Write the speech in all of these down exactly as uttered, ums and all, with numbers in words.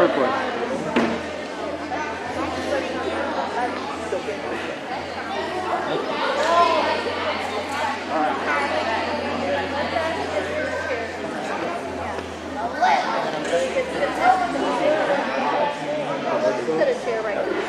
surfboard. Put a chair right there.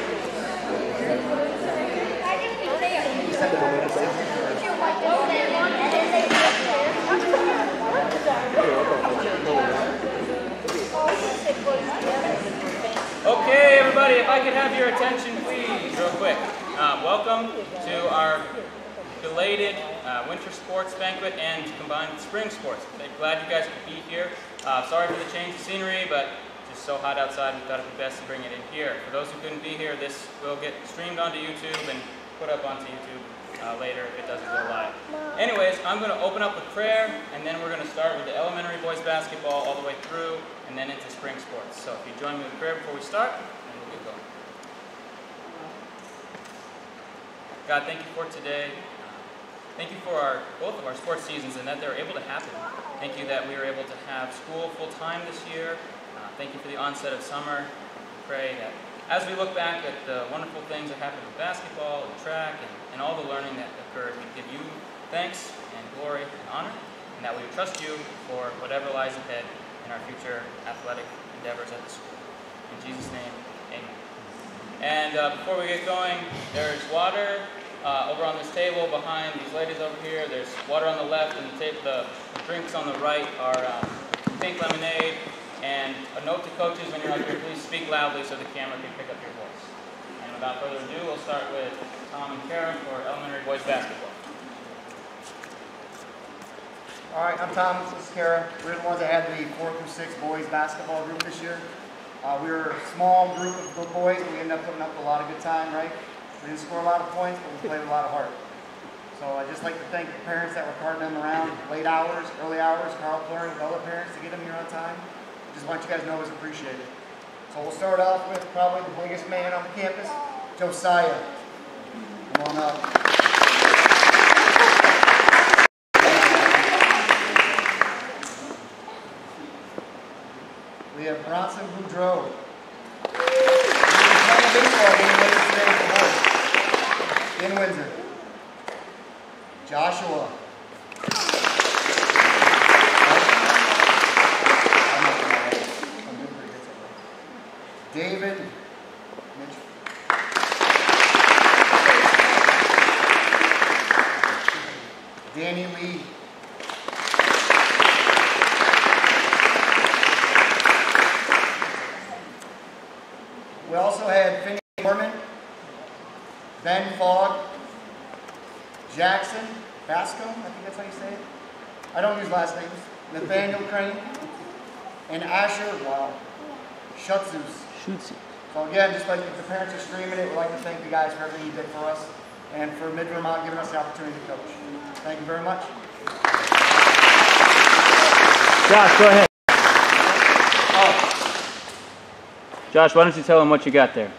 Okay, everybody, if I could have your attention, please, real quick. Uh, welcome to our belated uh, winter sports banquet and combined spring sports. I'm glad you guys could be here. Uh, sorry for the change of scenery, but it's just so hot outside, we thought it'd be best to bring it in here. For those who couldn't be here, this will get streamed onto YouTube and put up onto YouTube uh, later if it doesn't go live. Anyways, I'm going to open up with prayer, and then we're going to start with the elementary boys basketball all the way through, and then into spring sports. So if you join me with prayer before we start, then we'll get going. God, thank you for today. Thank you for our, both of our sports seasons and that they were able to happen. Thank you that we were able to have school full time this year. Uh, thank you for the onset of summer. We pray that as we look back at the wonderful things that happened with basketball and track and, and all the learning that occurred, we give you thanks and glory and honor, and that we would trust you for whatever lies ahead in our future athletic endeavors at the school. In Jesus' name, amen. And uh, before we get going, there's water uh, over on this table behind these ladies over here. There's water on the left, and the, the drinks on the right are um, pink lemonade. And a note to coaches when you're up here, please speak loudly so the camera can pick up your voice. And without further ado, we'll start with Tom and Karen for elementary boys basketball. All right, I'm Tom, this is Kara. We're the ones that had the four through six boys basketball group this year. Uh, we were a small group of boys, but we ended up putting up a lot of good time, right? We didn't score a lot of points, but we played a lot of heart. So I'd just like to thank the parents that were carting them around late hours, early hours, Carl Plurry, and other parents to get them here on time. Just want you guys to know it was appreciated. So we'll start off with probably the biggest man on the campus, Josiah. Come on up. We have Bronson Boudreau. He's playing a baseball game later today for boys in Windsor. Joshua. David Mitchell. Danny Lee. We also had Finney Norman, Ben Fogg, Jackson Bascom, I think that's how you say it. I don't use last names. Nathaniel Crane, and Asher, wow, Shutzus. So again, just like if the parents are streaming it, we'd like to thank you guys for everything you did for us and for Mid-Vermont giving us the opportunity to coach. Thank you very much. Josh, go ahead. Oh. Josh, why don't you tell them what you got there?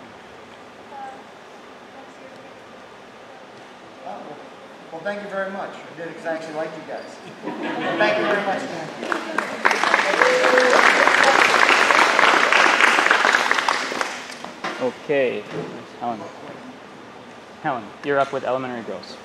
Oh, well, thank you very much. I did it because I actually like you guys. Thank you very much, man. Okay, Helen. Helen, you're up with elementary girls.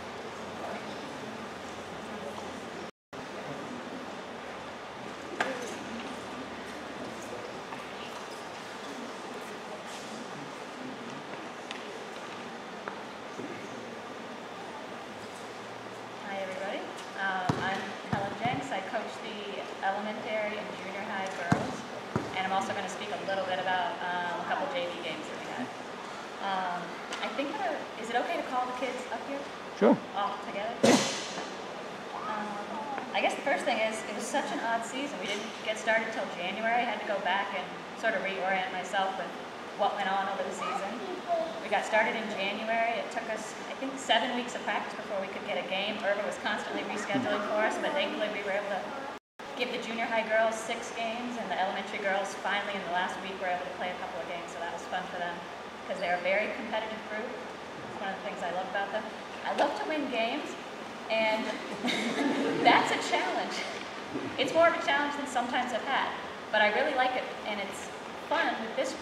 Hi, everybody. Um, I'm Helen Jenks. I coach the elementary and junior high girls, and I'm also going to speak a little bit about um, a couple J V games that we had. Um, I think that, uh, is it okay to call the kids up here? Sure. All together? Um, I guess the first thing is, it was such an odd season. We didn't get started till January. I had to go back and sort of reorient myself with what went on over the season. We got started in January. It took us, I think, seven weeks of practice before we could get a game. Irva was constantly rescheduling for us, but thankfully we were able to give the junior high girls six games, and the elementary girls finally in the last week were able to play a couple of games, so that was fun for them because they're a very competitive group. It's one of the things I love about them. I love to win games, and that's a challenge. It's more of a challenge than sometimes I've had, but I really like it, and it's fun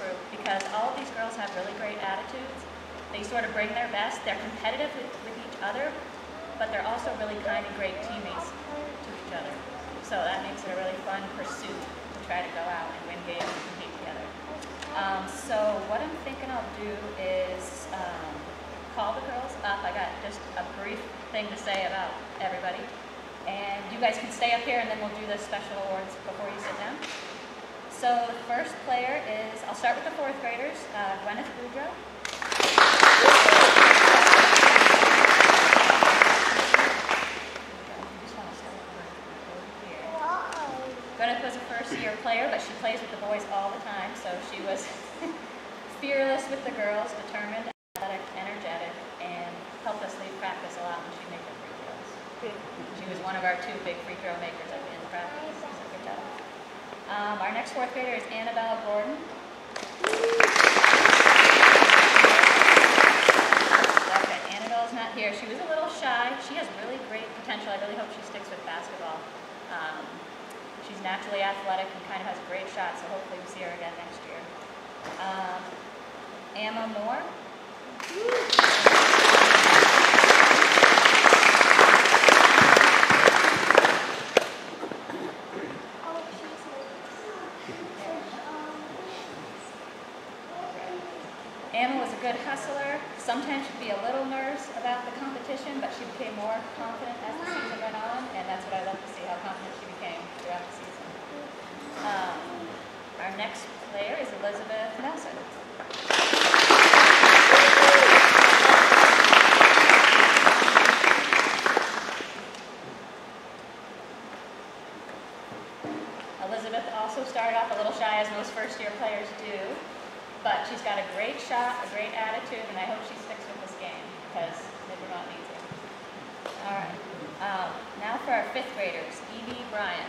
group because all of these girls have really great attitudes. They sort of bring their best. They're competitive with, with each other, but they're also really kind and great teammates to each other. So that makes it a really fun pursuit to try to go out and win games and compete together. Um, so what I'm thinking I'll do is um, call the girls up. I got just a brief thing to say about everybody. And you guys can stay up here and then we'll do the special awards before you sit down. So the first player is, I'll start with the fourth graders, uh, Gwyneth Boudreaux. Gwyneth was a first-year player, but she plays with the boys all the time, so she was fearless with the girls, determined, athletic, energetic, and helped us lead practice a lot when she'd make the free throws. She was one of our two big free throw makers at the end of practice. So good job. Um, our next fourth grader is Annabelle Gordon. Okay, Annabelle's not here. She was a little shy. She has really great potential. I really hope she sticks with basketball. Um, she's naturally athletic and kind of has a great shot, so hopefully we see her again next year. Um, Emma Moore. Emma was a good hustler. Sometimes she'd be a little nervous about the competition, but she became more confident as the season went on, and that's what I love to see, how confident she became throughout the season. Um, our next player is Elizabeth Nelson. Elizabeth also started off a little shy, as most first-year players do. But she's got a great shot, a great attitude, and I hope she sticks with this game because Mid-Vermont needs her. All right. Um, now for our fifth graders, Evie Bryan.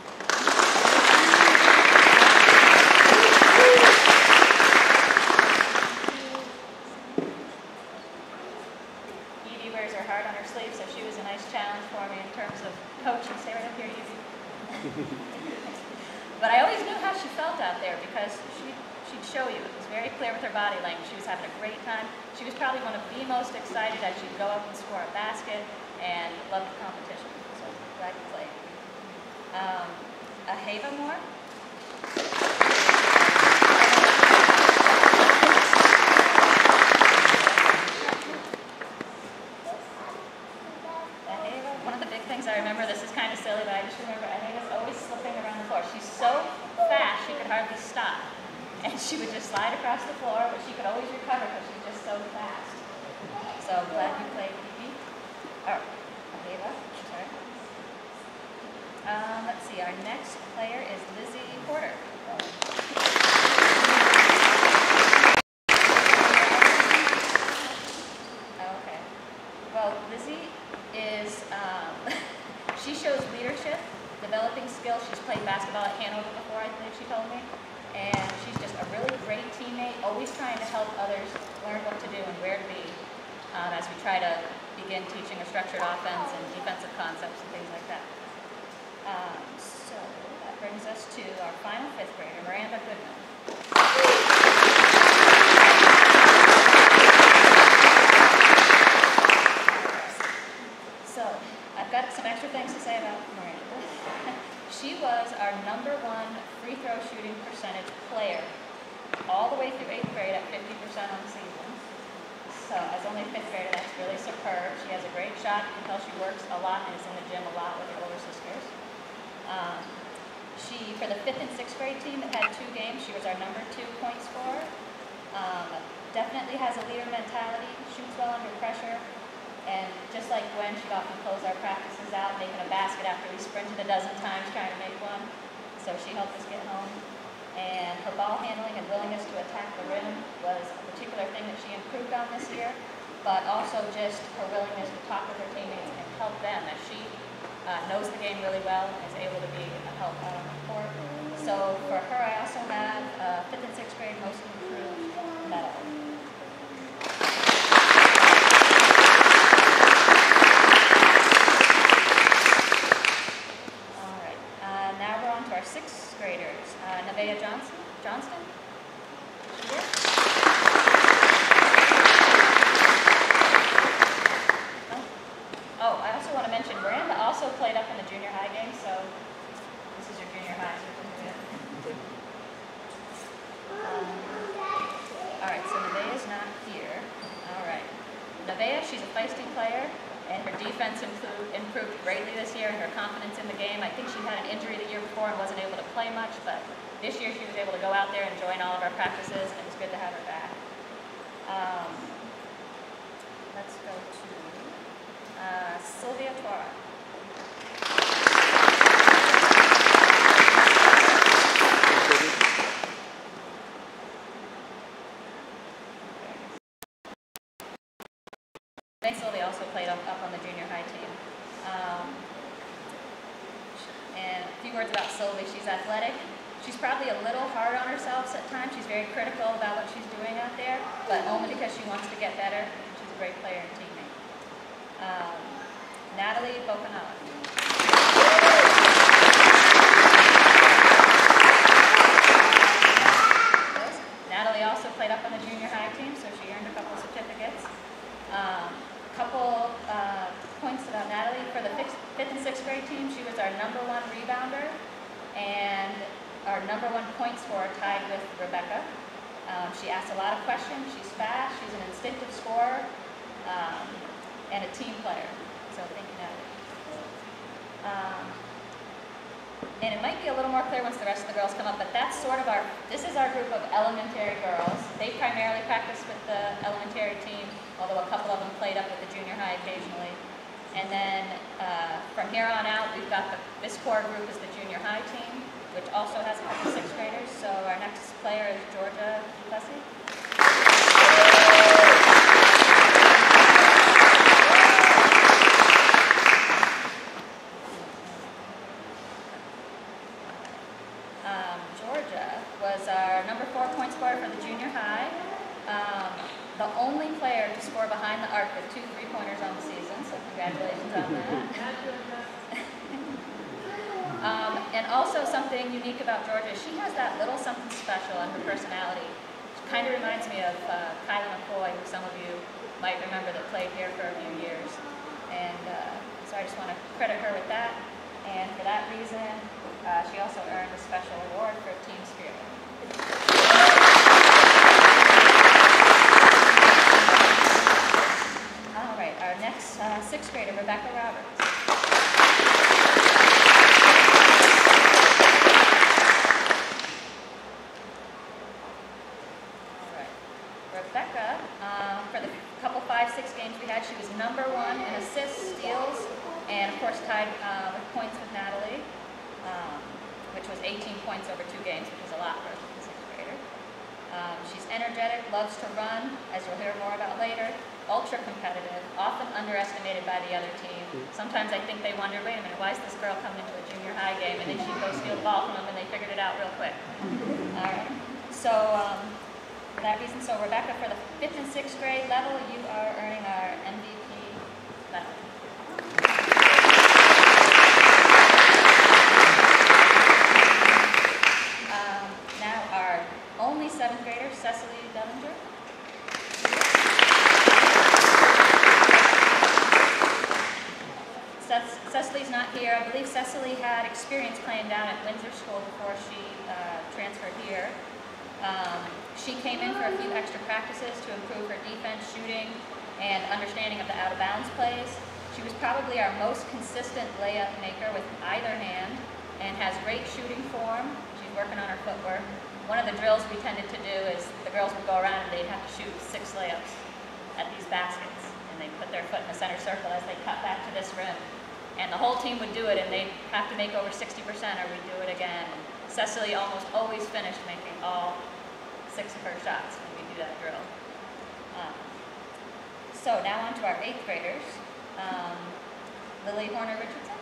Evie wears her heart on her sleeve, so she was a nice challenge for me in terms of coaching. Stay right up here, Evie. But I always knew how she felt out there because she she'd show you. It was very clear with her body language. She was having a great time. She was probably one of the most excited as she'd go up and score a basket and loved the competition. So glad you played. Um, Aheva Moore. Aheva, one of the big things I remember, this is kind of silly, but I just remember Aheva's always slipping around the floor. She's so fast she could hardly stop. And she would just slide across the floor, but she could always recover because she's just so fast. So glad you played, Evie. Oh, Aheva, sorry. Um, let's see, our next player is Lizzie Porter. Okay. Well, Lizzie is, um, she shows leadership, developing skills. She's played basketball at Hanover before, I believe she told me. And she's just a really great teammate, always trying to help others learn what to do and where to be um, as we try to begin teaching a structured offense and defensive concepts and things like that. Um, so that brings us to our final fifth grader, Miranda Goodman. So I've got some extra things to say about Miranda. She was our number one free throw shooting percentage player all the way through eighth grade at fifty percent on the season. So as only a fifth grader, that's really superb. She has a great shot. You can tell she works a lot and is in the gym a lot with her older sisters. Um, she, for the fifth and sixth grade team that had two games, she was our number two point scorer. Um, definitely has a leader mentality, shoots well under pressure. And just like Gwen, she'd often close our practices out, making a basket after we sprinted a dozen times trying to make one. So she helped us get home. And her ball handling and willingness to attack the rim was a particular thing that she improved on this year, but also just her willingness to talk with her teammates and help them, as she uh, knows the game really well and is able to be a help out on the court. So for her, I also have a fifth and sixth grade most improved medal. Sixth graders, uh, Nevaeh Johnson, Johnston. she's a feisty player, and her defense improved, improved greatly this year, and her confidence in the game. I think she had an injury the year before and wasn't able to play much, but this year she was able to go out there and join all of our practices, and it was good to have her back. Um, let's go to uh, Sylvia Tora. Sylvia also played up, up on the junior high team. Um, and a few words about Sylvie. She's athletic. She's probably a little hard on herself at times. She's very critical about what she's doing out there, but only because she wants to get better. She's a great player and teammate. Um, Natalie Bocanala. Natalie also played up on the junior high team, so she earned a couple certificates. Um, couple uh, points about Natalie. For the fifth, fifth and sixth grade team, she was our number one rebounder and our number one point scorer, tied with Rebecca. Um, she asks a lot of questions. She's fast. She's an instinctive scorer um, and a team player. So thank you, Natalie. Um, and it might be a little more clear once the rest of the girls come up, but that's sort of our, this is our group of elementary girls. They primarily practice with the elementary team, although a couple of them played up with the junior high occasionally. And then uh, from here on out, we've got the, this core group is the junior high team, which also has a couple sixth graders. So our next player is Georgia Duplessis. Um, Georgia was our number four point scorer for the junior high. Um, the only player to score behind the arc with two three-pointers on the season, so congratulations on that. um, and also something unique about Georgia, she has that little something special in her personality. She kind of reminds me of uh, Kyla McCoy, who some of you might remember that played here for a few years. And uh, so I just want to credit her with that. And for that reason, uh, she also earned a special award for Team Spirit. All right, our next uh, sixth grader, Rebecca Roberts. All right, Rebecca, um, for the couple five, six games we had, she was number one in assists, steals, and of course tied uh, with points with Natalie, um, which was eighteen points over two games, which is a lot for a sixth grader. Um, she's energetic, loves to run, as you'll hear more about later. Ultra competitive, often underestimated by the other team. Sometimes I think they wonder, wait a minute, why is this girl coming into a junior high game? And then she goes steal the ball from them and they figured it out real quick. All right. So um, for that reason, so Rebecca, for the fifth and sixth grade level, you are earning our M V P level. Um, now our only seventh grader, Cecily Dellinger. Cecily's not here. I believe Cecily had experience playing down at Windsor School before she uh, transferred here. Um, she came in for a few extra practices to improve her defense, shooting, and understanding of the out-of-bounds plays. She was probably our most consistent layup maker with either hand and has great shooting form. She's working on her footwork. One of the drills we tended to do is the girls would go around and they'd have to shoot six layups at these baskets. And they'd put their foot in the center circle as they cut back to this rim. And the whole team would do it, and they'd have to make over sixty percent or we'd do it again. And Cecily almost always finished making all six of her shots when we do that drill. Um, so now on to our eighth graders. Um, Lily Horner Richardson.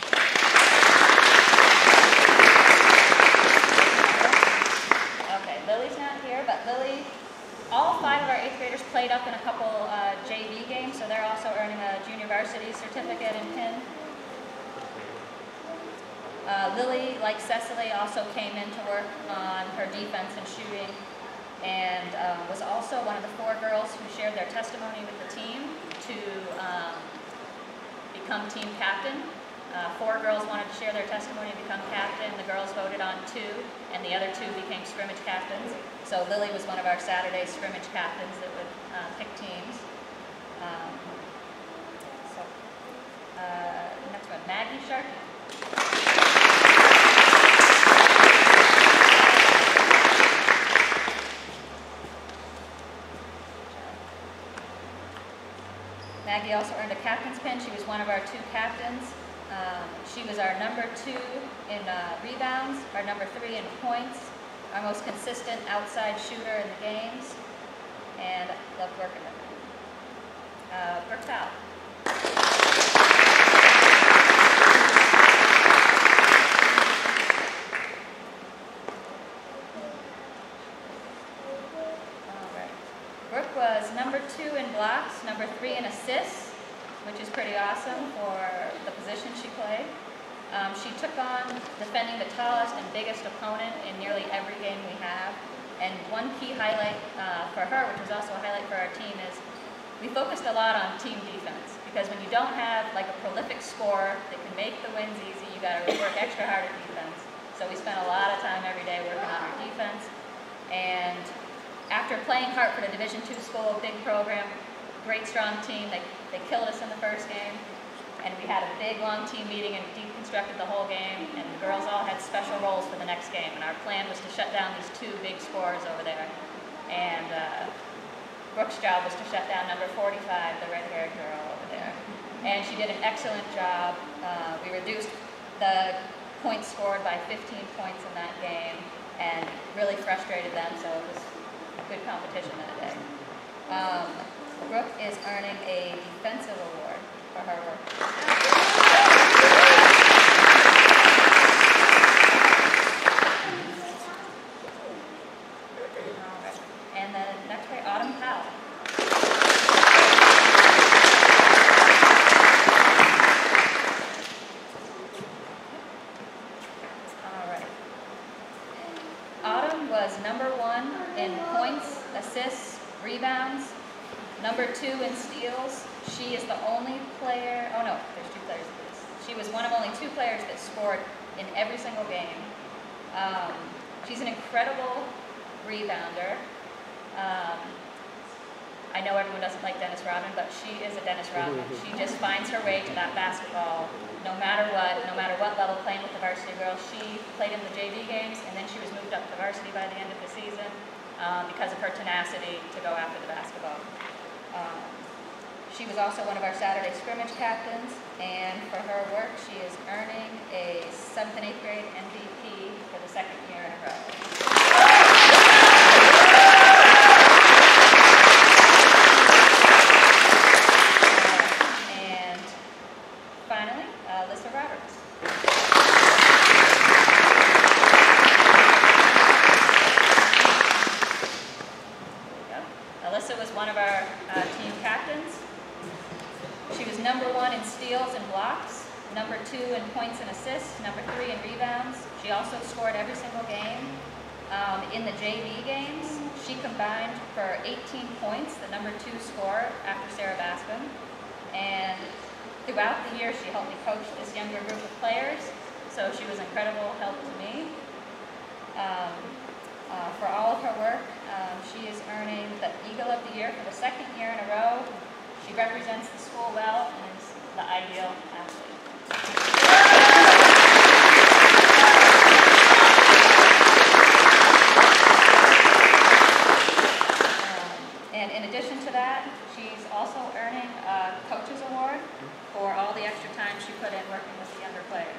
Okay, Lily's not here, but Lily, all five of our eighth graders played up in a couple uh, J V games, so they're also earning a junior varsity certificate in pin. Uh, Lily, like Cecily, also came in to work on her defense and shooting, and um, was also one of the four girls who shared their testimony with the team to um, become team captain. Uh, four girls wanted to share their testimony and become captain. The girls voted on two, and the other two became scrimmage captains. So Lily was one of our Saturday scrimmage captains that would uh, pick teams. Um, so, uh, next one, Maggie Sharkey. Maggie also earned a captain's pin. She was one of our two captains. Um, she was our number two in uh, rebounds, our number three in points, our most consistent outside shooter in the games, and loved working with her. Uh, Brooke Powell. All right. Brooke was number two in blocks, number three in assists, which is pretty awesome for the position she played. Um, she took on defending the tallest and biggest opponent in nearly every game we have. And one key highlight uh, for her, which was also a highlight for our team, is we focused a lot on team defense. Because when you don't have like a prolific scorer that can make the wins easy, you got to work extra hard at defense. So we spent a lot of time every day working on our defense. And after playing Hartford, a Division two school, big program, great strong team, they, they killed us in the first game. And we had a big, long team meeting and deconstructed the whole game. And the girls all had special roles for the next game. And our plan was to shut down these two big scorers over there. And uh, Brooke's job was to shut down number forty-five, the red-haired girl over there. And she did an excellent job. Uh, we reduced the points scored by fifteen points in that game and really frustrated them. So it was good competition that day. Um, Brooke is earning a defensive award for her work. Alright. And then next way, Autumn Powell. Alright. Autumn was number one in points, assists, rebounds, number two in steals. She is the only player, oh no, there's two players in this. She was one of only two players that scored in every single game. Um, she's an incredible rebounder. Um, I know everyone doesn't like Dennis Rodman, but she is a Dennis Rodman. She just finds her way to that basketball no matter what, no matter what level, playing with the varsity girls. She played in the J V games, and then she was moved up to varsity by the end of the season um, because of her tenacity to go after the basketball. Um, she was also one of our Saturday scrimmage captains, and for her work, she is earning a seventh and eighth grade M V P for the second year in a row. And finally, uh, Alyssa Roberts. Alyssa was one of our uh, team captains. She was number one in steals and blocks, number two in points and assists, number three in rebounds. She also scored every single game. Um, in the J V games, she combined for eighteen points, the number two scorer after Sarah Bascom. And throughout the year, she helped me coach this younger group of players, so she was incredible help to me. Um, uh, for all of her work, um, she is earning the Eagle of the Year for the second year in a row. She represents the school well and is the ideal athlete. Um, and in addition to that, she's also earning a Coach's Award for all the extra time she put in working with the younger players.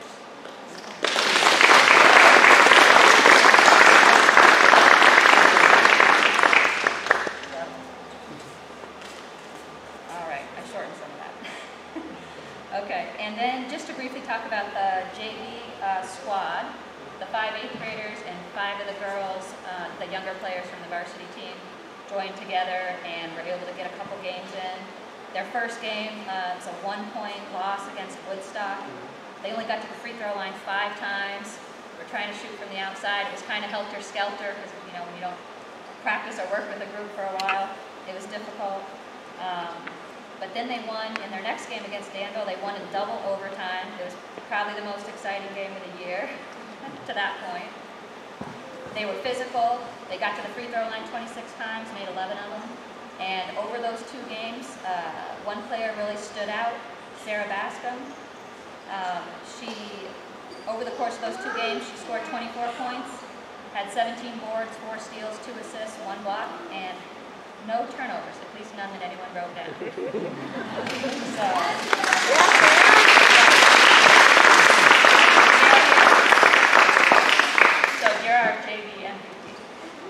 Okay, and then just to briefly talk about the J V uh, squad, the five eighth graders and five of the girls, uh, the younger players from the varsity team, joined together and were able to get a couple games in. Their first game, uh, it's a one-point loss against Woodstock. They only got to the free throw line five times. We're trying to shoot from the outside. It was kind of helter-skelter because, you know, when you don't practice or work with a group for a while, it was difficult. Um, But then they won in their next game against Danville. They won in double overtime. It was probably the most exciting game of the year to that point. They were physical. They got to the free throw line twenty-six times, made eleven of them. And over those two games, uh, one player really stood out, Sarah Bascom. Um, she, over the course of those two games, she scored twenty-four points, had seventeen boards, four steals, two assists, one block, and no turnovers, at least none that anyone wrote down. So, so you're our J V M V P.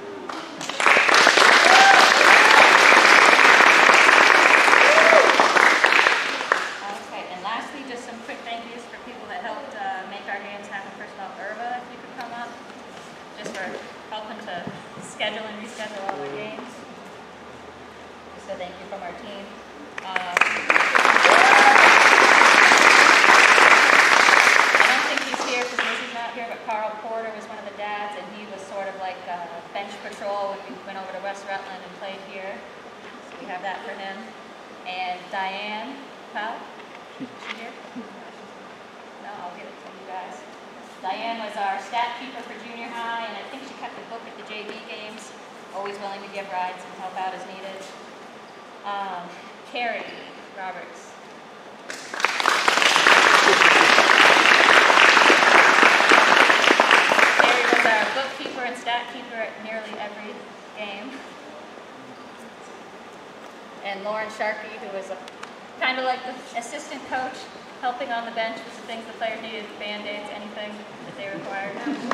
Okay, and lastly, just some quick thank yous for people that helped uh, make our games happen. First of all, Irva, if you could come up, just for helping to schedule and reschedule all the games. So thank you from our team. Uh, I don't think he's here because Lizzie's not here, but Carl Porter was one of the dads, and he was sort of like uh, bench patrol when we went over to West Rutland and played here. So we have that for him. And Diane Powell, is she here? No, I'll give it to you guys. Diane was our stat keeper for junior high, and I think she kept the book at the J V games, always willing to give rides and help out as needed. Um, Carrie Roberts. Carrie was our bookkeeper and stat keeper at nearly every game. And Lauren Sharkey, who was a, kind of like the assistant coach, helping on the bench with the things the players needed, Band-Aids, anything that they required.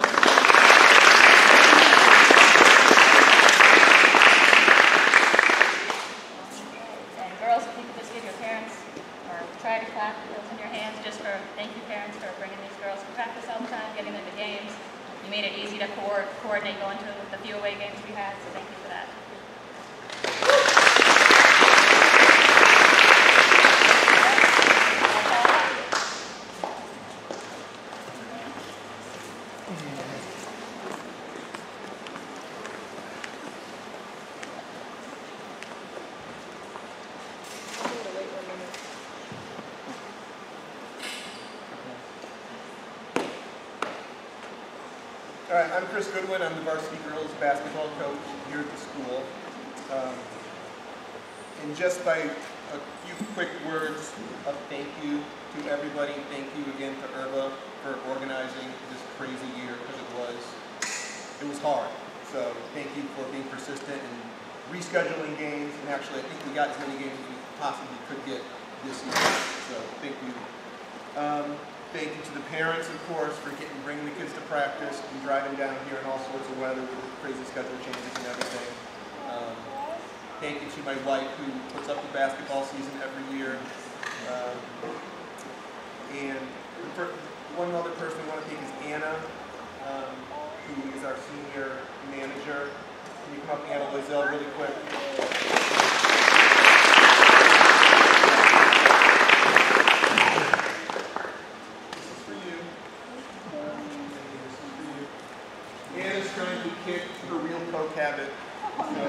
Girls, if you could just give your parents, or try to clap with those in your hands, just for thank you parents for bringing these girls to practice all the time, getting them to games. You made it easy to co coordinate going to the few away games we had, so thank you for that. All right, I'm Chris Goodwin. I'm the varsity girls basketball coach here at the school. Um, and just by a few quick words of thank you to everybody. Thank you again to Irva for organizing this crazy year, because it was, it was hard. So thank you for being persistent and rescheduling games. And actually, I think we got as many games as we possibly could get this year. So thank you. Um, Thank you to the parents, of course, for getting bringing the kids to practice and driving down here in all sorts of weather with the crazy schedule changes and everything. Um, thank you to my wife, who puts up the basketball season every year. Um, and for one other person I want to thank is Anna, um, who is our senior manager. Can you come up, Anna Loisel, really quick? Trying to kick her real coke habit. So,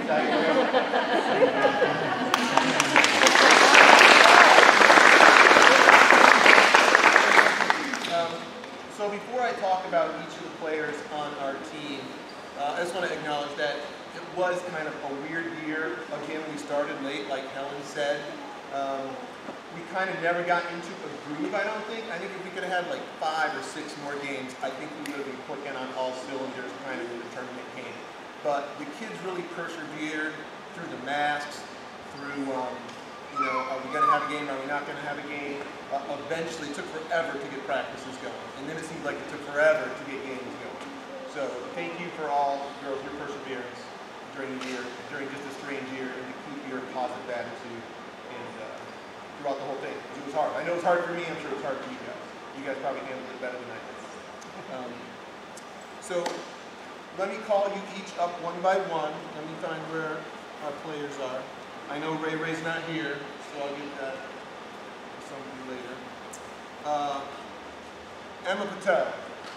um, so before I talk about each of the players on our team, uh, I just want to acknowledge that it was kind of a weird year. Again, we started late, like Helen said. Um, we kind of never got into a groove, I don't think. I think if we could have had like five or six more games, I think we would have been clicking on all cylinders kind of when the tournament came. But the kids really persevered through the masks, through, um, you know, are we going to have a game, are we not going to have a game? Uh, eventually, it took forever to get practices going. And then it seemed like it took forever to get games going. So thank you for all, girls, your perseverance during the year, during just a strange year, and to keep your positive attitude and uh, throughout the whole thing. It was hard. I know it's hard for me. I'm sure it's hard for you guys. You guys probably handled it better than I did. Um, so let me call you each up one by one. Let me find where our players are. I know Ray Ray's not here, so I'll get that something later. Uh, Emma Patel.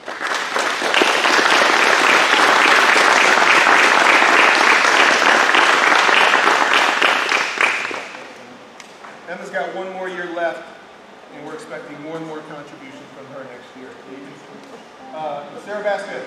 Emma's got one more year left, and we're expecting more and more contributions from her next year. Uh, Sarah Baskin.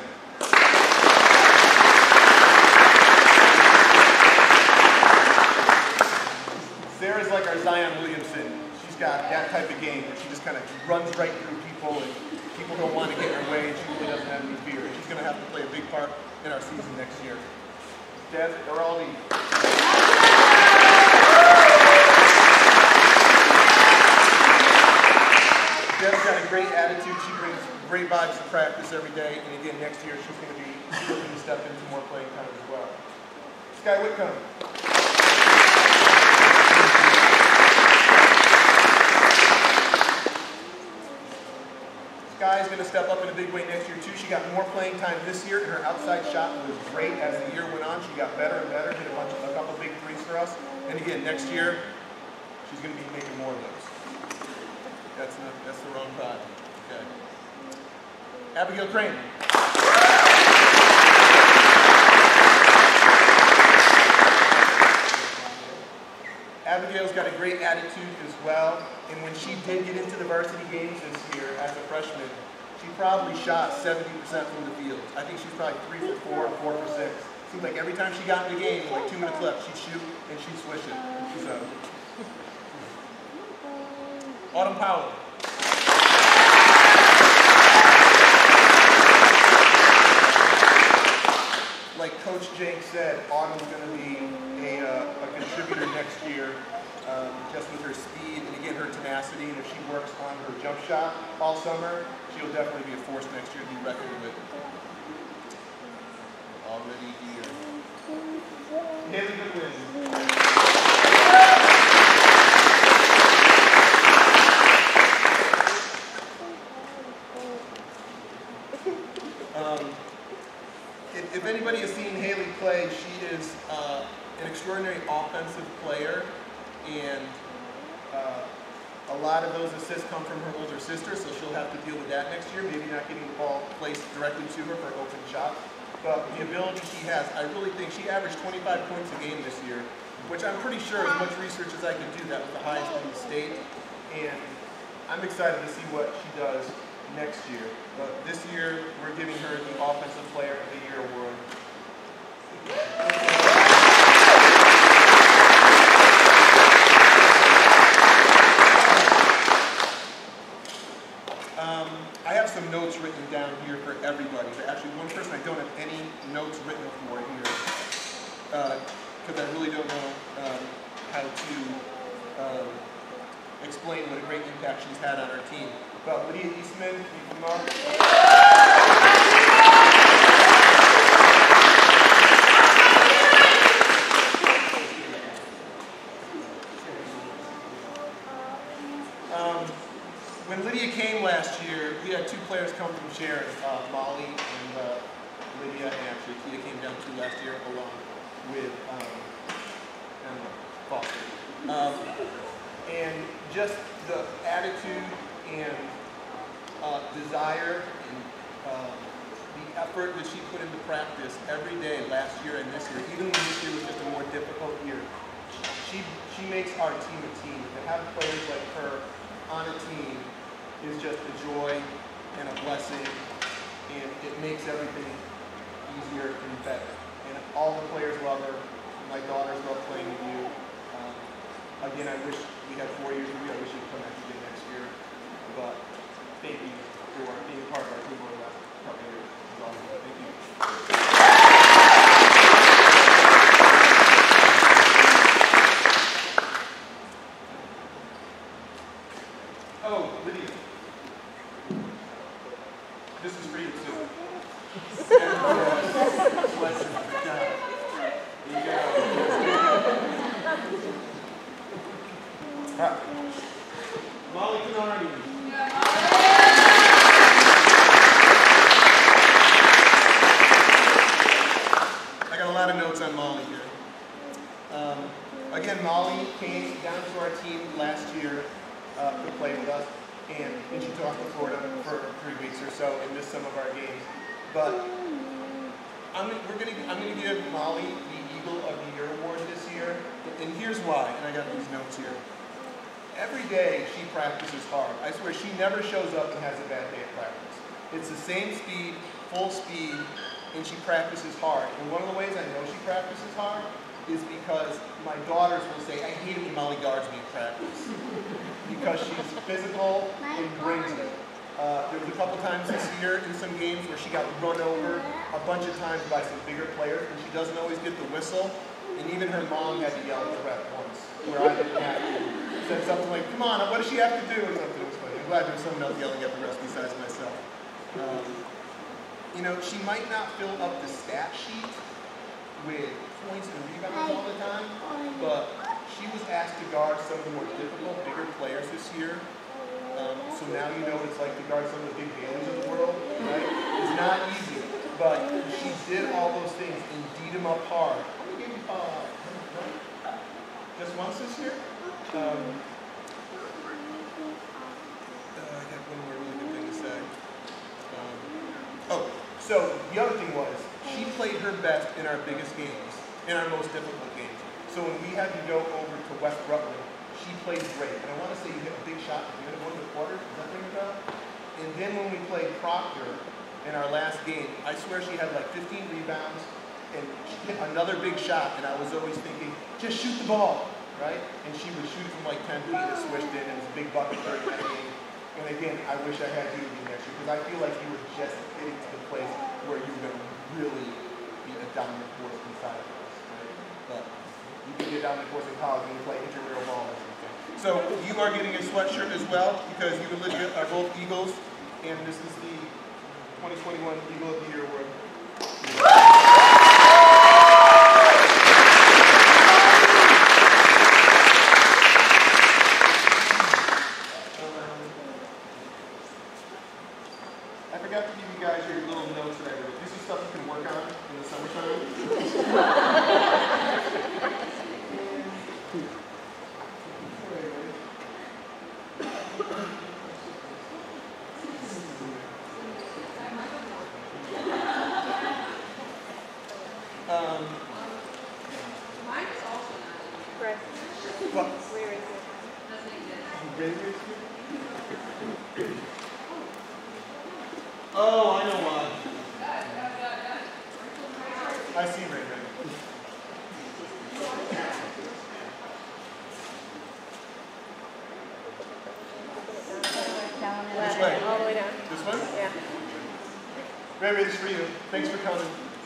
that type of game where she just kind of runs right through people and people don't want to get in her way and she really doesn't have any fear. And she's going to have to play a big part in our season next year. Dev, or all these. Dev's got a great attitude. She brings great vibes to practice every day. And again, next year she's going to be looking to step into more playing time as well. Sky Whitcomb. Sky is going to step up in a big way next year too. She got more playing time this year, and her outside shot was great as the year went on. She got better and better, hit a bunch of a couple big threes for us. And again, next year she's going to be making more of those. That's not, that's the wrong pod. Okay. Abigail Crane. Abigail's got a great attitude as well, and when she did get into the varsity games this year as a freshman, she probably shot seventy percent from the field. I think she's probably three for four, four for six. Seems like every time she got in the game, with like two minutes left, she'd shoot and she'd swish it. So. Autumn Powell. Like Coach Jake said, Autumn's going to be a, uh, a contributor next year, um, just with her speed and again her tenacity. And if she works on her jump shot all summer, she'll definitely be a force next year to be reckoned with. Already here. Haley Goodwin. Um, if, if anybody has seen Haley play, she is uh, an extraordinary offensive player, and uh, a lot of those assists come from her older sister, so she'll have to deal with that next year, maybe not getting the ball placed directly to her for open shots. But the ability she has, I really think she averaged twenty-five points a game this year, which I'm pretty sure as much research as I could do, that was the highest in the state. And I'm excited to see what she does next year. But this year, we're giving her the Offensive Player of the Year award. Um, I have some notes written down here for everybody. But actually, one person I don't have any notes written for here, because uh, I really don't know um, how to um, explain what a great impact she's had on our team. But Lydia Eastman, can you come up? Um, when Lydia came last year, we had two players come from Sharon, uh, Molly and uh, Lydia, and actually Kia came down too last year along with um, Emma Foster. Um, and just the attitude and uh, desire and um, the effort that she put into practice every day last year and this year, even when this year was just a more difficult year, she, she makes our team a team. To have players like her on a team is just a joy and a blessing, and it makes everything easier and better. And all the players love her. My daughters love playing with you. Um, again, I wish we had four years with you. I wish you'd come back again next year. But thank you for being part of our team over the last couple of years. It was awesome. Thank you. Oh, Lydia. This is for you too. Blessing. There you go. All right. Molly Canardi. I got a lot of notes on Molly here. Um, again, Molly came down to our team last year uh, to play with us, and, and she took off to Florida for three weeks or so and missed some of our games. But I'm, we're gonna, I'm going to give Molly the Eagle of the Year award this year, and here's why, and I got these notes here. Every day she practices hard. I swear she never shows up and has a bad day at practice. It's the same speed, full speed, and she practices hard. And one of the ways I know she practices hard is because my daughters will say, I hate it when Molly guards me in practice. Because she's physical and brings it. Uh, there was a couple times this year in some games where she got run over a bunch of times by some bigger players, and she doesn't always get the whistle. And even her mom had to yell at the ref once, where I didn't have to. Said something like, come on, what does she have to do? Or something. It was funny. I'm glad there was someone else yelling at the ref besides myself. Um, you know, she might not fill up the stat sheet with points and rebounds all the time, but she was asked to guard some of the more difficult, bigger players this year. Um, so now you know what it's like to guard some of the big Baileys of the world, right? It's not easy, but she did all those things and beat them up hard. How many games you uh, just once this year? Um, uh, I got one more really good thing to say. Um, oh, so the other thing was, she played her best in our biggest games, in our most difficult games. So when we had to go over to West Rutland, she played great. And I want to say you hit a big shot at the end of one of the quarters. Does that ring a bell? And then when we played Proctor in our last game, I swear she had like fifteen rebounds and she hit another big shot. And I was always thinking, just shoot the ball, right? And she would shoot from like ten feet and swished in, and it was a big bucket during that game. And again, I wish I had you to be next year because I feel like you were just getting to the place where you were going to really be a dominant force inside of us, right? But you can get dominant force in college when you play intramural ball or something. So you are getting a sweatshirt as well because you and Lydia are both Eagles, and this is the twenty twenty-one Eagle of the Year award. Um, I forgot to give you guys your little notes that I wrote. This is stuff you can work on in the summertime. Um, Mine is also not. Right. what? Way right there. Doesn't exist. Ray Ray's here? Oh, I know why. I see Ray Ray. Which way? All the way down. This one? Yeah. Ray Ray, this is for you. Thanks for coming.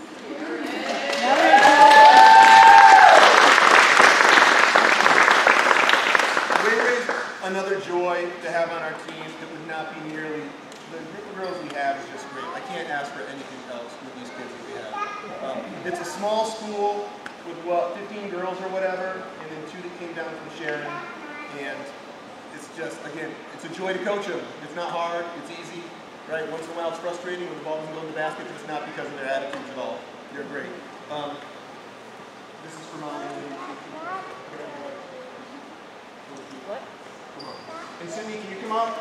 Ray Ray's another joy to have on our team that would not be nearly, the group of girls we have is just great. I can't ask for anything else with these kids that we have. Um, it's a small school with, what, fifteen girls or whatever, and then two that came down from Sharon, and it's just, again, it's a joy to coach them. It's not hard, it's easy, right? Once in a while it's frustrating when the ball doesn't go in the basket, but it's not because of their attitudes at all. They're great. Um, this is for mom. What? Come on. And Cindy, can you come up?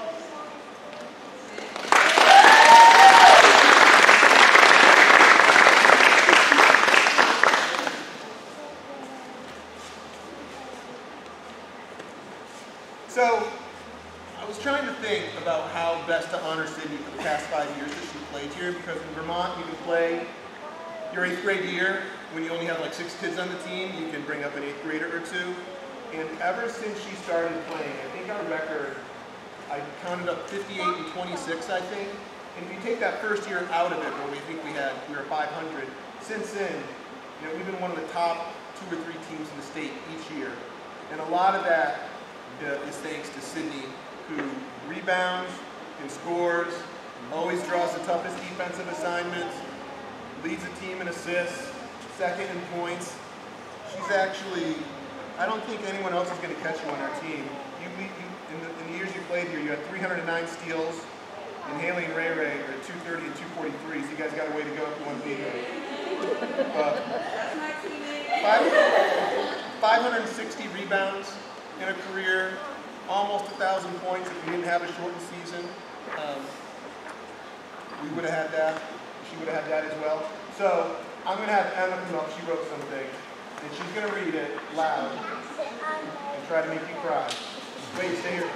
So, I was trying to think about how best to honor Sydney for the past five years that she played here, because in Vermont you can play your eighth grade year when you only have like six kids on the team. You can bring up an eighth grader or two. And ever since she started playing, I think our record, I counted up fifty-eight and twenty-six, I think. And if you take that first year out of it, where we think we had, we were five hundred, since then, you know, we've been one of the top two or three teams in the state each year. And a lot of that uh, is thanks to Sydney, who rebounds and scores, always draws the toughest defensive assignments, leads the team in assists, second in points. She's actually, I don't think anyone else is going to catch you on our team. You, you, in, the, in the years you played here, you had three hundred nine steals, and Haley and Ray Ray are at two thirty and two forty-three, so you guys got a way to go if you want to be here. Uh, That's my teammate. five, five hundred sixty rebounds in a career, almost one thousand points if we didn't have a shortened season. Um, we would have had that. She would have had that as well. So I'm going to have Emma come up. She wrote something, and she's going to read it loud and try to make you cry. Wait, stay here.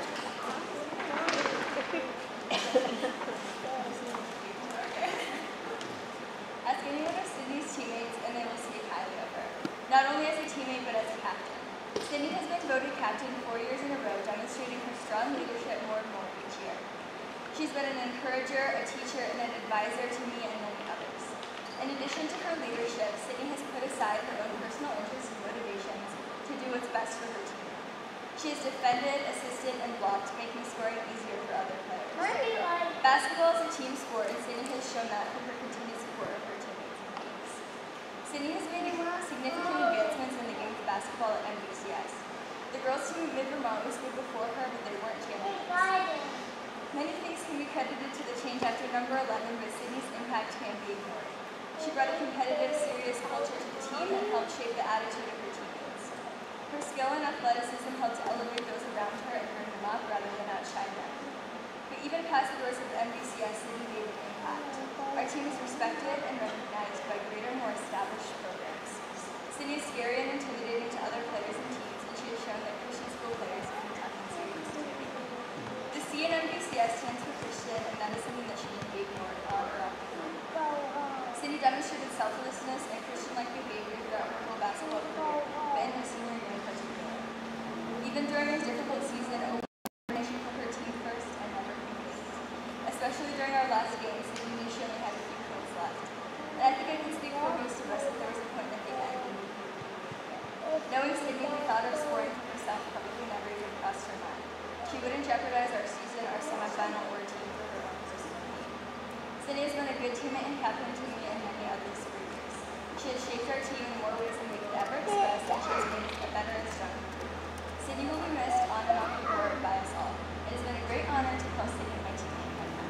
Ask any of our Sydney's teammates and they will speak highly of her. Not only as a team Sydney has been voted captain four years in a row, demonstrating her strong leadership more and more each year. She's been an encourager, a teacher, and an advisor to me and many others. In addition to her leadership, Sydney has put aside her own personal interests and motivations to do what's best for her team. She has defended, assisted, and blocked, making scoring easier for other players. Basketball is a team sport, and Sydney has shown that through her continued support of her teammates and teams. Sydney has made significant advancements in the game of basketball at M V C S. The girls' team at Mid-Vermont was good before her, but they weren't champions. Many things can be credited to the change after number eleven, but Sydney's impact can't be ignored. She brought a competitive, serious culture to the team and helped shape the attitude of her teammates. Her skill and athleticism helped to elevate those around her and bring them up rather than outshine them. But even past the doors of the M V C S, Sydney made an impact. Our team is respected and recognized by greater, more established programs. Sydney is scary and intimidating to other players and teams, and she has shown that Christian school players can be tough and serious too. The C in M V C S stands for Christian, and that is something that shouldn't be ignored on or off the court. Sydney demonstrated selflessness and Christian-like behavior throughout her whole basketball career, but in her senior year in particular. Even during a difficult season, she put her team first and never complained. Especially during our last game, Sydney knew she only had a few points left. And I think I can speak for most of us that there was a point that they had. Knowing Sydney, we thought of scoring for herself probably never even crossed her mind. She wouldn't jeopardize our season, our semifinal, or a team for her own personal gain. Sydney has been a good teammate and captain to me and many others for years. She has shaped our team in more ways than we could ever express, and she has made us a better and stronger group. Sydney will be missed on and off the court by us all. It has been a great honor to call Sydney my teammate and my friend.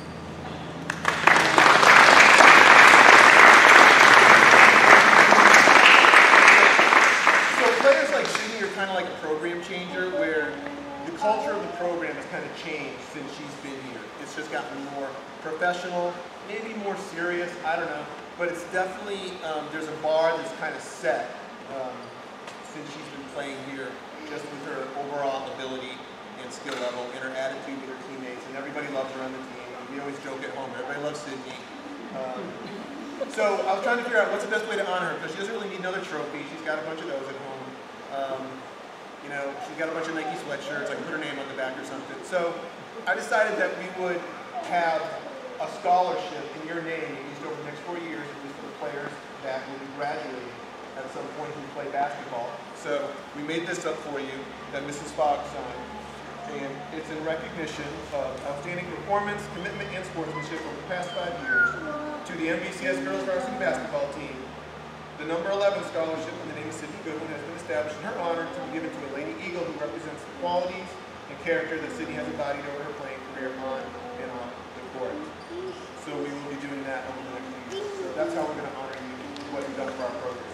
So players like Sydney are kind of like a program changer where the culture of the program has kind of changed since she's been here. It's just gotten more professional, maybe more serious, I don't know. But it's definitely, um, there's a bar that's kind of set um, since she's been playing here, just with her overall ability and skill level and her attitude with her teammates. And everybody loves her on the team. We always joke at home, everybody loves Sydney. Um, so I was trying to figure out what's the best way to honor her, because she doesn't really need another trophy. She's got a bunch of those at home. Um, you know, she's got a bunch of Nike sweatshirts. I can put her name on the back or something. So I decided that we would have a scholarship in your name, at least over the next four years, at least for the players that will be graduating at some point who play basketball. So we made this up for you that Missus Fox signed, and it's in recognition of outstanding performance, commitment, and sportsmanship over the past five years to the M V C S girls varsity basketball team. The number eleven scholarship in the name of Sydney Goodwin has been established in her honor to be given to a Lady Eagle who represents the qualities and character that Sydney has embodied over her playing career on and off the court. So we will be doing that over the next few years. So that's how we're going to honor you, what you've done for our program.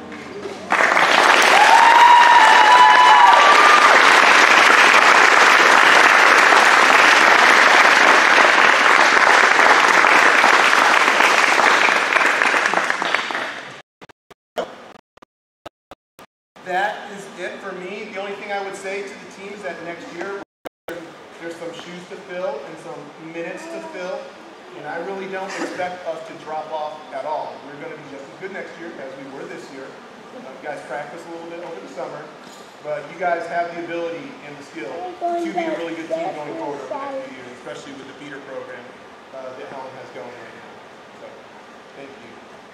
That is it for me. The only thing I would say to the team is that next year there's some shoes to fill and some minutes to fill, and I really don't expect us to drop off at all. We're going to be just as good next year as we were this year. Uh, you guys practice a little bit over the summer, but you guys have the ability and the skill to be a really good team going forward over the next few years, especially with the feeder program uh, that Helen has going right now. So, thank you.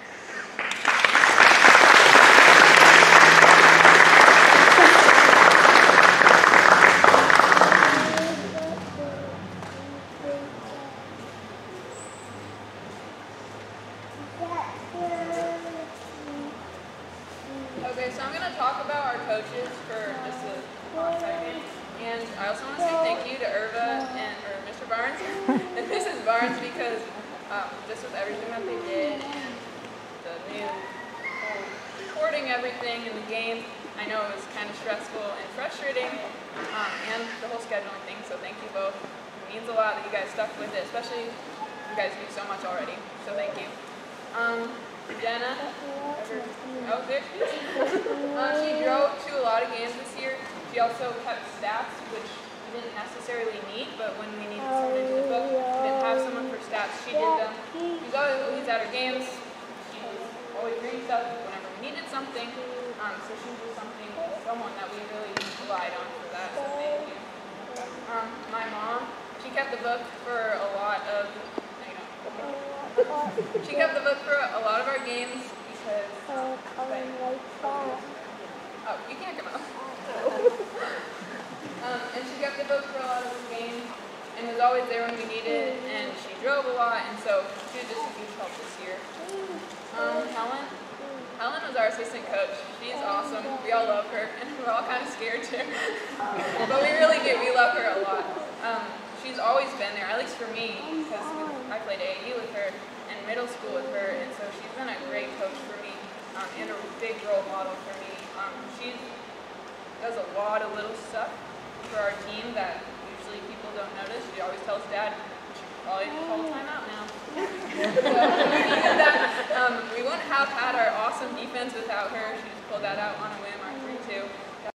Okay, so I'm going to talk about our coaches for just a hot second. And I also want to say thank you to Irva and or Mister Barnes and Missus Barnes because um, just with everything that they did and the new whole recording everything in the game, I know it was kind of stressful and frustrating, um, and the whole scheduling thing, so thank you both. It means a lot that you guys stuck with it, especially you guys do so much already, so thank you. Um, Jenna, ever, oh, there she is. uh, she drove to a lot of games this year. She also kept stats, which we didn't necessarily need, but when we needed something to the book, we didn't have someone for stats, she did them. She's always at her games. She was always reading stuff whenever we needed something. Um, Um, so she's just something, someone that we really relied on for that. So thank you. Um, my mom, she kept the book for a lot of, you know, she kept the book for a lot of our games because. Oh, you can't come out. um, and she kept the book for a lot of the games and was always there when we needed it. And she drove a lot, and so she was just a huge help this year. Um, Helen. Helen was our assistant coach. She's awesome. We all love her, and we're all kind of scared too. But we really do. We love her a lot. Um, she's always been there, at least for me, because I played A A U with her and middle school with her, and so she's been a great coach for me um, and a big role model for me. Um, she does a lot of little stuff for our team that usually people don't notice. She always tells Dad, she should probably call time out now. So, we needed that. Um, we wouldn't have had our awesome defense without her. She just pulled that out on a whim, our three two.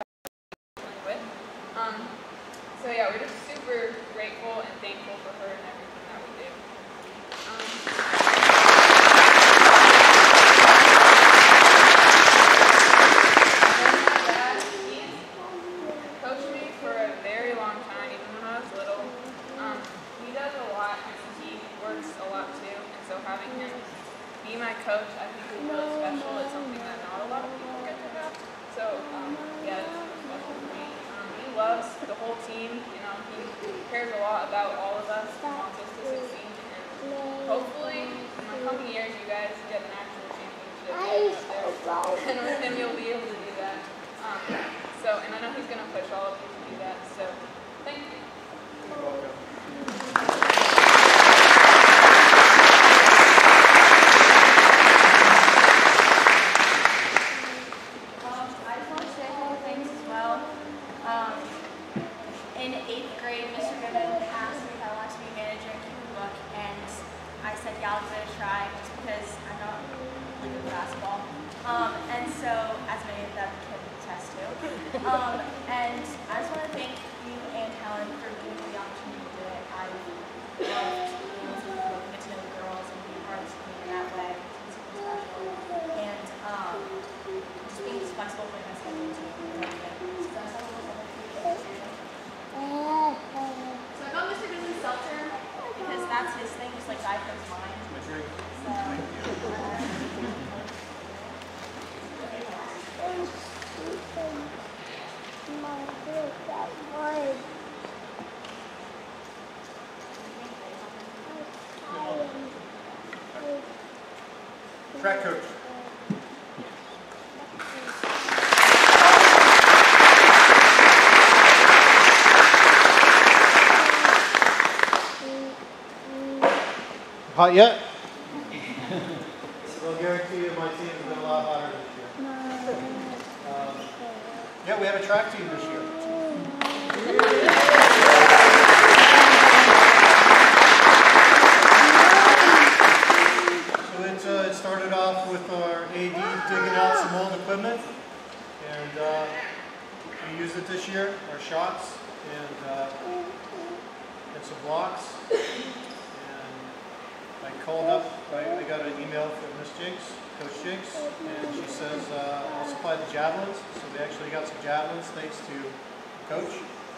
Um, so yeah, we're just super grateful and thankful for her and everything that we do. Um, having him be my coach, I think is really special. It's something that not a lot of people get to have. So, um, yeah, it's really special for me. Um, he loves the whole team. You know, he cares a lot about all of us. He wants us to succeed. And hopefully, in the coming years, you guys get an actual championship out there. And with him, you'll be able to do that. Um, so, and I know he's going to push all of you to do that. So, thank you. You're welcome. In eighth grade, Mister Goodman asked me if I wanted to be a manager and keep the book, and I said, yeah, I'll give it a try, just because I'm not really good at basketball. Um, and so, as many of them can attest to. Um, and I just want to thank you and Helen for giving me the opportunity to do it. I loved being able to book, get to know the girls, and be part of the team in that way. It's super special. And um, just being as flexible with my schedule too. So I got Mister Goodman's seltzer because that's his thing, just like Diaper's mine. So, Track coach. Hot yet? I'll guarantee you my team has been a lot hotter this year. Um, Yeah, we have a track team this year. So it, uh, it started off with our A D digging out some old equipment, and uh, we used it this year, our shots, and, uh, and some blocks. I called up, I, I got an email from Miss Jakes, Coach Jakes, and she says, uh, I'll supply the javelins. So we actually got some javelins thanks to Coach.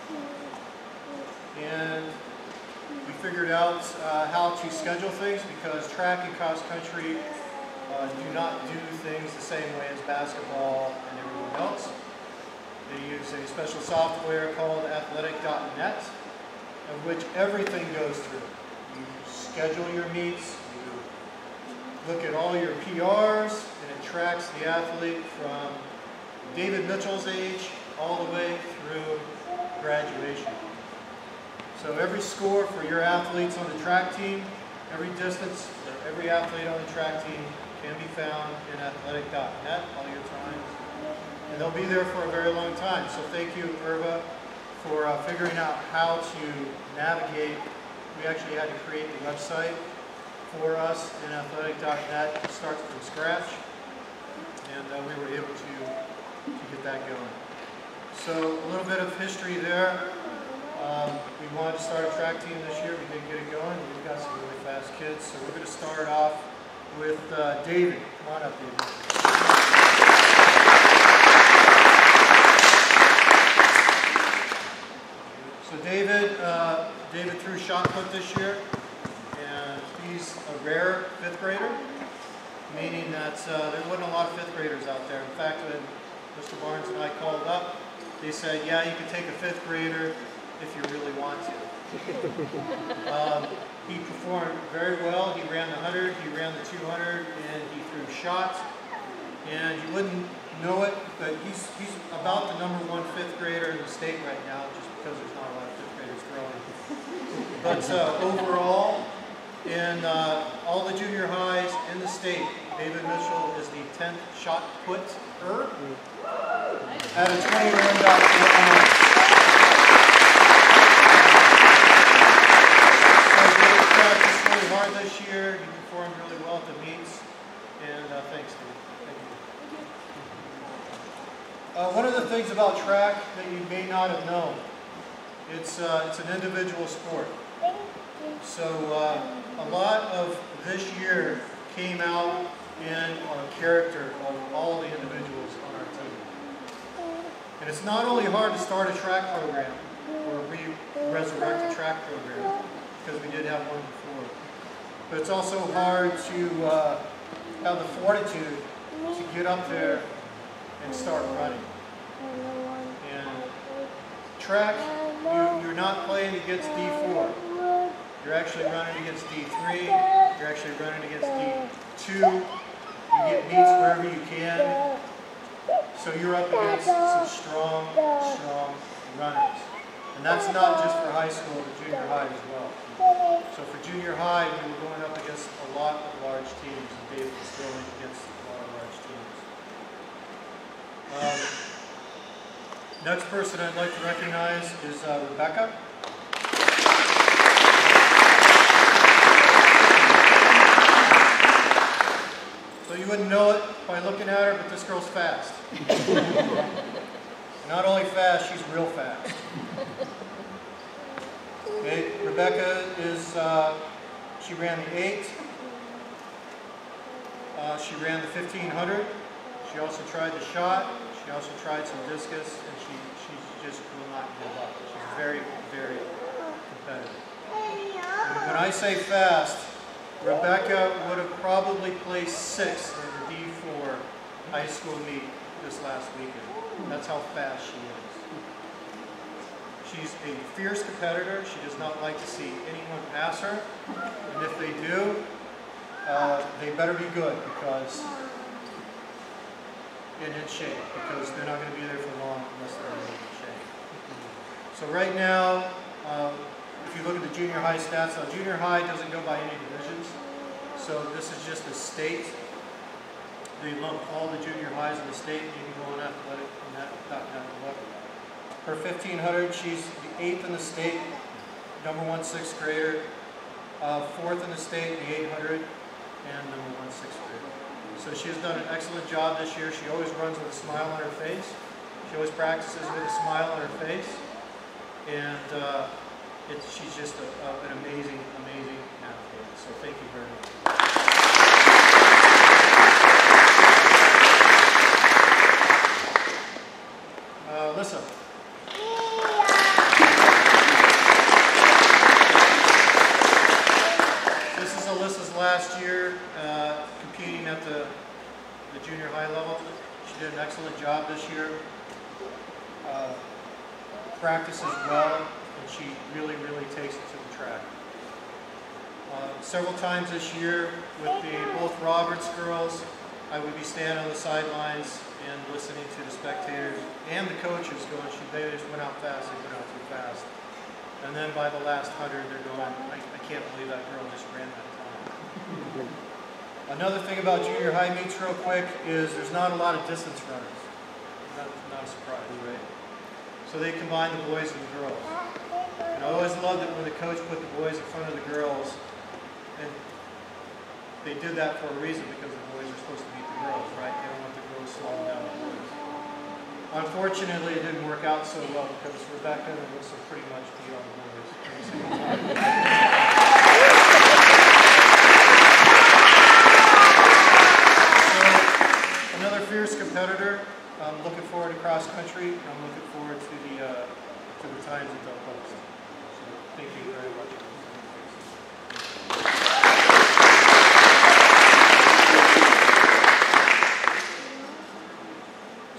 And we figured out uh, how to schedule things because track and cross country uh, do not do things the same way as basketball and everyone else. They use a special software called athletic dot net, of which everything goes through. You schedule your meets, you look at all your P Rs, and it tracks the athlete from David Mitchell's age all the way through graduation. So every score for your athletes on the track team, every distance, for every athlete on the track team can be found in athletic dot net, all your times. And they'll be there for a very long time. So thank you, Irva, for uh, figuring out how to navigate. We actually had to create the website for us in athletic dot net. It starts from scratch, and uh, we were able to, to get that going. So a little bit of history there. Um, we wanted to start a track team this year. We didn't get it going. We've got some really fast kids. So we're going to start off with uh, David. Come on up, David. fifth graders out there. In fact, when Mister Barnes and I called up, they said, yeah, you can take a fifth grader if you really want to. um, he performed very well. He ran the one hundred, he ran the two hundred, and he threw shots. And you wouldn't know it, but he's, he's about the number one fifth grader in the state right now, just because there's not a lot of fifth graders throwing. But uh, overall, in uh, all the junior highs in the state, David Mitchell is the tenth shot putter at a twenty-one point four. So David practiced really hard this year. He performed really well at the meets. And uh, thanks, Dave. Thank you. Uh, one of the things about track that you may not have known, it's, uh, it's an individual sport. So uh, a lot of this year came out in our character of all the individuals on our team. And it's not only hard to start a track program or re-resurrect a track program, because we did have one before, but it's also hard to uh, have the fortitude to get up there and start running. And track, you, you're not playing against D four. You're actually running against D three. You're actually running against D two. You get meets wherever you can. So you're up against some strong, strong runners. And that's not just for high school, but junior high as well. So for junior high, we were going up against a lot of large teams, and David was going against a lot of large teams. Um, next person I'd like to recognize is uh, Rebecca. So you wouldn't know it by looking at her, but this girl's fast. Not only fast, she's real fast. Okay, Rebecca is, uh, she ran the eight. Uh, she ran the fifteen hundred. She also tried the shot. She also tried some discus, and she, she just will not give up. She's very, very competitive. And when I say fast, Rebecca would have probably placed sixth in the D four high school meet this last weekend. That's how fast she is. She's a fierce competitor. She does not like to see anyone pass her. And if they do, uh, they better be good because in in shape, because they're not going to be there for long unless they're in shape. So right now, um, if you look at the junior high stats, now junior high doesn't go by any divisions, so this is just a state. They lump all the junior highs in the state, and you can go on athletic and that dot net look. Her fifteen hundred, she's the eighth in the state, number one sixth grader, uh, fourth in the state, the eight hundred, and number one sixth grader. So she has done an excellent job this year. She always runs with a smile on her face. She always practices with a smile on her face, and uh, It's, she's just a, a, an amazing, amazing athlete. So thank you very much. Uh, Alyssa. This is Alyssa's last year uh, competing at the, the junior high level. She did an excellent job this year. Uh, practices well. And she really, really takes it to the track. Uh, several times this year with the both Roberts girls, I would be standing on the sidelines and listening to the spectators and the coaches going, she, they just went out fast, they went out too fast. And then by the last hundred, they're going, I, I can't believe that girl just ran that time. Another thing about junior high meets real quick is there's not a lot of distance runners. Not, not a surprise, right? So they combine the boys and the girls. And I always loved it when the coach put the boys in front of the girls, and they did that for a reason, because the boys are supposed to beat the girls, right? They don't want the girls slowing down the boys. Unfortunately, it didn't work out so well, because Rebecca and Alyssa pretty much beat all the boys every single time. So, another fierce competitor. I'm looking forward to cross country. I'm looking forward to the uh, to the times that they'll post. So thank you very much.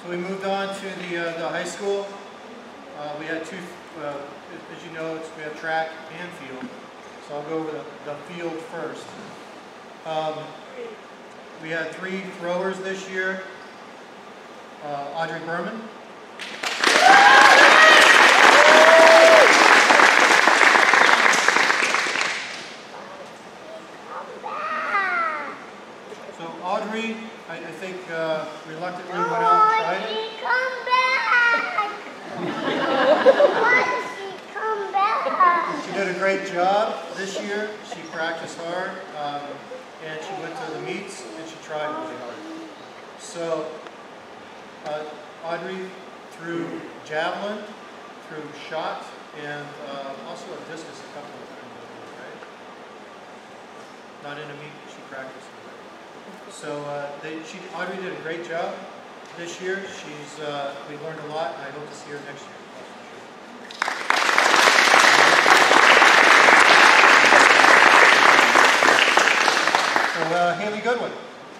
So we moved on to the, uh, the high school. Uh, we had two, uh, as you know, it's, we have track and field. So I'll go over the, the field first. Um, we had three throwers this year. Uh, Audrey Berman. So Audrey, I, I think uh, reluctantly went out and tried it. Come back! Why does she come back? She did a great job this year. She practiced hard, um, and she went to the meets, and she tried really hard. So uh, Audrey threw javelin, threw shot, and uh, also a discus a couple of times, right? Not in a meet, she practiced. So uh, they, she, Audrey did a great job this year. She's, uh, we learned a lot, and I hope to see her next year. So uh, Haley Goodwin.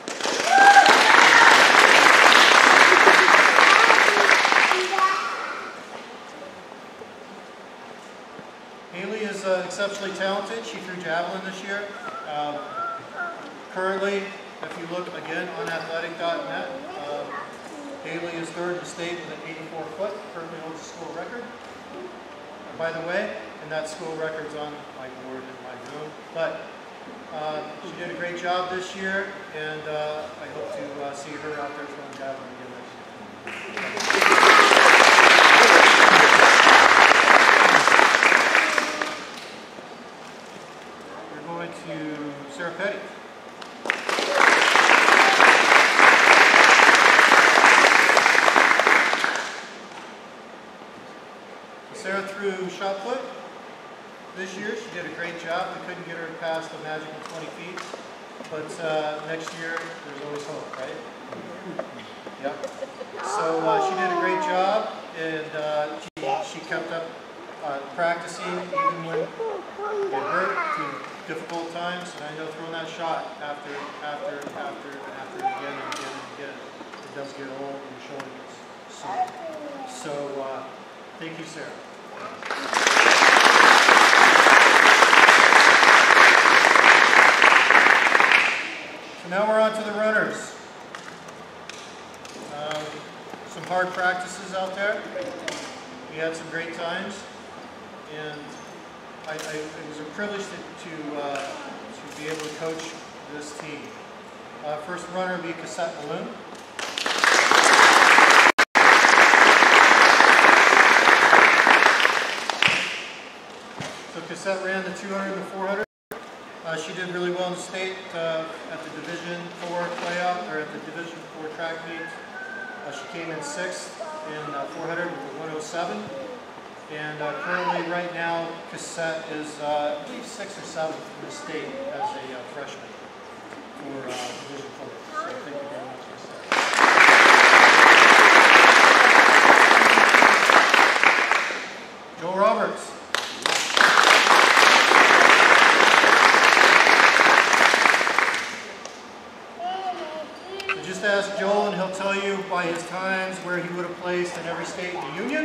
Haley is uh, exceptionally talented. She threw javelin this year. Um, currently, if you look again on athletic dot net, uh, Haley is third in the state with an eighty-four foot, currently holds the school record. And by the way, and that school record's on my board in my room, but uh, she did a great job this year, and uh, I hope to uh, see her out there throwing javelin again next year. We're going to Sarah Petty. Sarah threw shot put this year. She did a great job. We couldn't get her past the magical twenty feet. But uh, next year, there's always hope, right? Yep. So uh, she did a great job, and uh, she, she kept up uh, practicing even when it hurt through difficult times. And I know throwing that shot after, after, after, and after again and again and again, it does get old and your shoulder gets sore. So uh, thank you, Sarah. So now we're on to the runners. Um, some hard practices out there. We had some great times, and I, I, it was a privilege to, to, uh, to be able to coach this team. Uh, first runner will be Cassette Balloon. So Cassette ran the two hundred and the four hundred. Uh, she did really well in the state uh, at the Division four playoff, or at the Division four track meet. Uh, she came in sixth in uh, four hundred with a one oh seven. And uh, currently, right now, Cassette is, uh, I believe, sixth or seventh in the state as a uh, freshman for uh, Division four. So thank you very much, Cassette. Joel Roberts. Just ask Joel and he'll tell you by his times where he would have placed in every state in the union,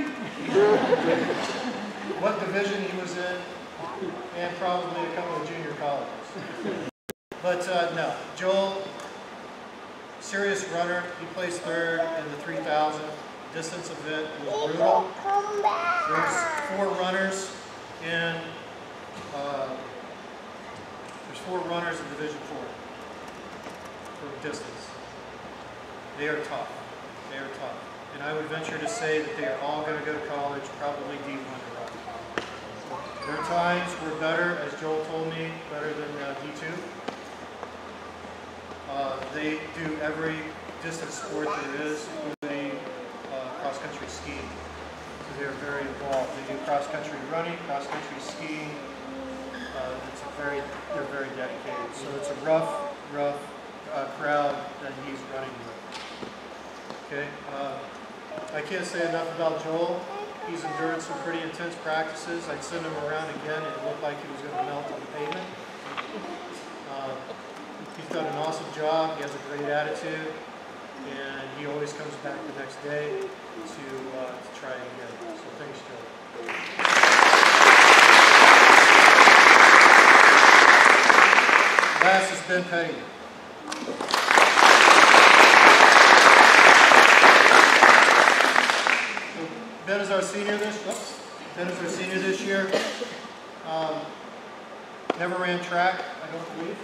what division he was in, and probably a couple of junior colleges. But uh, no, Joel, serious runner. He placed third in the three thousand distance event. It was brutal. There's four runners in, uh, there's four runners in Division four for distance. They are tough. They are tough. And I would venture to say that they are all going to go to college, probably D one to run. Their times were better, as Joel told me, better than uh, D two. Uh, they do every distance sport there is, including uh, cross-country skiing. So they are very involved. They do cross-country running, cross-country skiing. Uh, it's a very, they're very dedicated. So it's a rough, rough uh, crowd that he's running with. Okay, uh, I can't say enough about Joel. He's endured some pretty intense practices. I'd send him around again and it looked like he was going to melt on the pavement. Uh, he's done an awesome job. He has a great attitude, and he always comes back the next day to, uh, to try again. So thanks, Joe. Last is Ben Petty. So Ben is our senior this. Oops, Ben is our senior this year. Um, never ran track, I don't believe.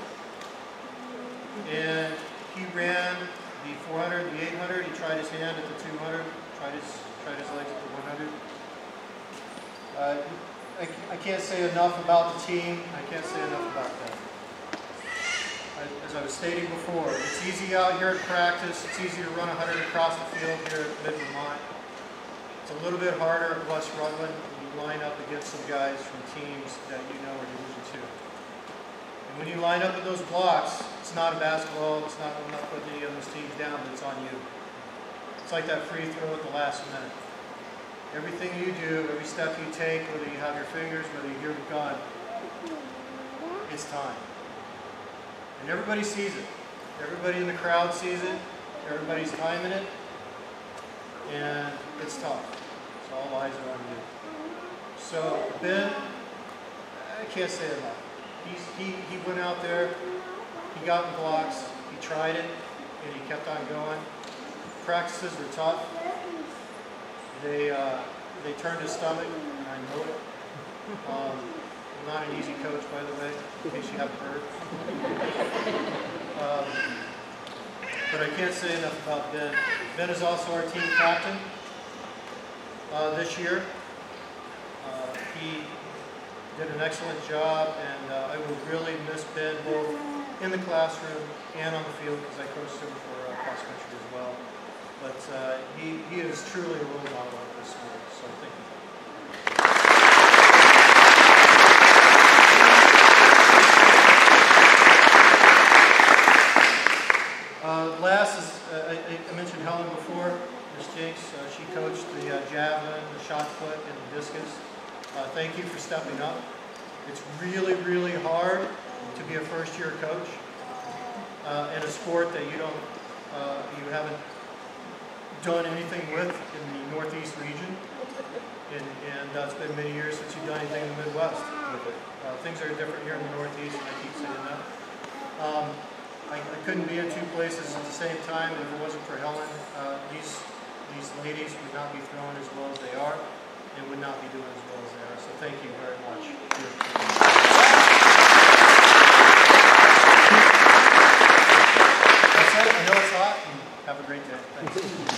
And he ran the four hundred, the eight hundred. He tried his hand at the two hundred. Tried his tried his legs at the one hundred. Uh, I, I can't say enough about the team. I can't say enough about them. As I was stating before, it's easy out here at practice. It's easy to run one hundred across the field here at Mid-Vermont. It's a little bit harder at West Rutland when you line up against some guys from teams that you know are Division two. And when you line up with those blocks, it's not a basketball. It's not, I'm not putting any of those teams down, but it's on you. It's like that free throw at the last minute. Everything you do, every step you take, whether you have your fingers, whether you hear the gun, it's time. And everybody sees it. Everybody in the crowd sees it. Everybody's timing it. And it's tough. So all eyes are on you. So Ben, I can't say enough. He's, he, he went out there, he got in blocks, he tried it, and he kept on going. Practices were tough. They, uh, they turned his stomach, and I know it. Um, I'm not an easy coach, by the way, in case you haven't heard. Um, but I can't say enough about Ben. Ben is also our team captain uh, this year. Uh, he did an excellent job, and uh, I will really miss Ben both in the classroom and on the field because I coached him for uh, cross country as well. But uh, he, he is truly a role model of this sport, so thank you. Uh, last is, uh, I, I mentioned Helen before, Miss Jakes. Uh, she coached the uh, javelin, the shot put, and the discus. Uh, thank you for stepping up. It's really, really hard to be a first-year coach uh, in a sport that you don't, uh, you haven't done anything with in the Northeast region, and, and uh, it's been many years since you've done anything in the Midwest with it. Uh, things are different here in the Northeast, and I keep saying that. Um, I, I couldn't be in two places at the same time, and if it wasn't for Helen, uh, these these ladies would not be throwing as well as they are, and would not be doing as well as they are. So thank you very much. That's it. I know it's hot. And have a great day. Thanks.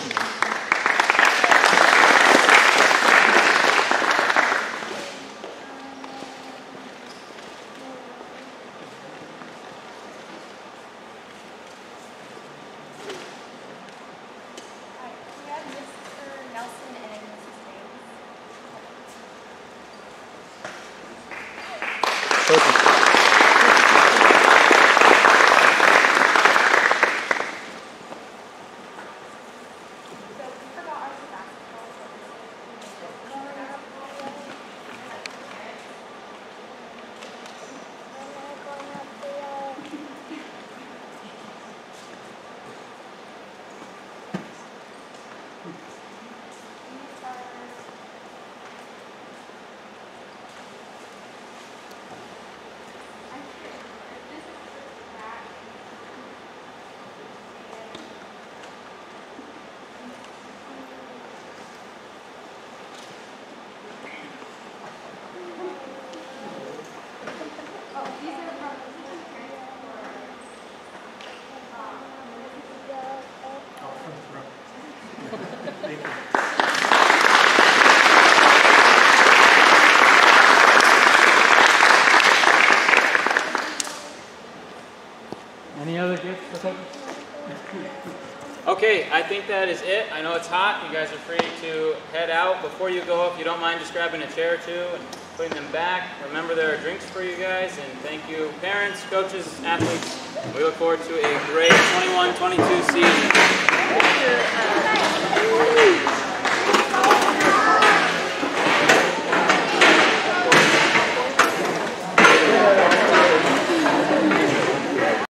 Any other gifts? Okay, I think that is it. I know it's hot. You guys are free to head out. Before you go, if you don't mind just grabbing a chair or two and putting them back. Remember there are drinks for you guys, and thank you parents, coaches, athletes. We look forward to a great twenty-one twenty-two season.